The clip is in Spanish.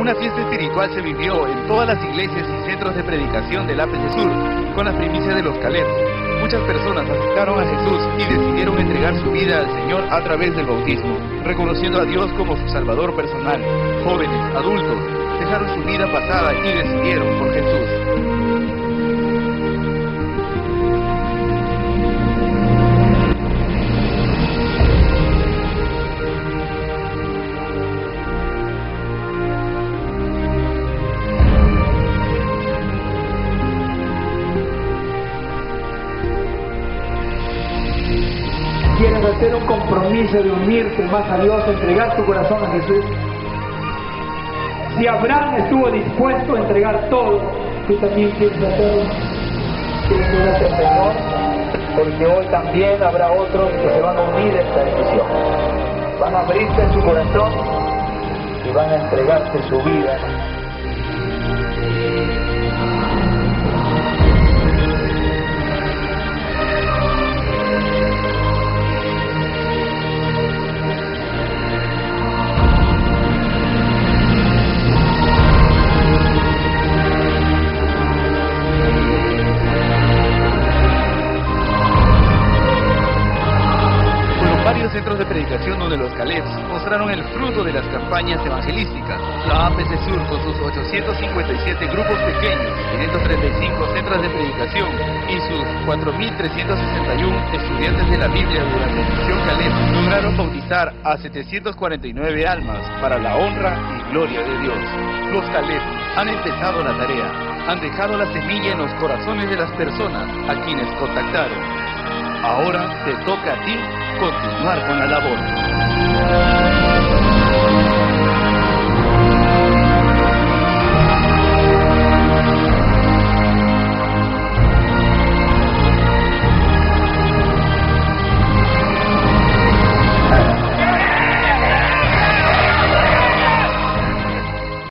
Una fiesta espiritual se vivió en todas las iglesias y centros de predicación del APC Sur, con las primicias de los Caleb. Muchas personas aceptaron a Jesús y decidieron entregar su vida al Señor a través del bautismo, reconociendo a Dios como su Salvador personal. Jóvenes, adultos, dejaron su vida pasada y decidieron por Jesús. ¿Quieres hacer un compromiso de unirte más a Dios, entregar tu corazón a Jesús? Si Abraham estuvo dispuesto a entregar todo, tú también quieres hacerlo. Quieres unirte al Señor, porque hoy también habrá otros que se van a unir a esta decisión. Van a abrirte su corazón y van a entregarte su vida. Varios centros de predicación donde los Calebs mostraron el fruto de las campañas evangelísticas. La APC Sur, con sus 857 grupos pequeños, 535 centros de predicación y sus 4.361 estudiantes de la Biblia durante la misión Caleb, lograron bautizar a 749 almas para la honra y gloria de Dios. Los Caleb han empezado la tarea, han dejado la semilla en los corazones de las personas a quienes contactaron. Ahora te toca a ti continuar con la labor.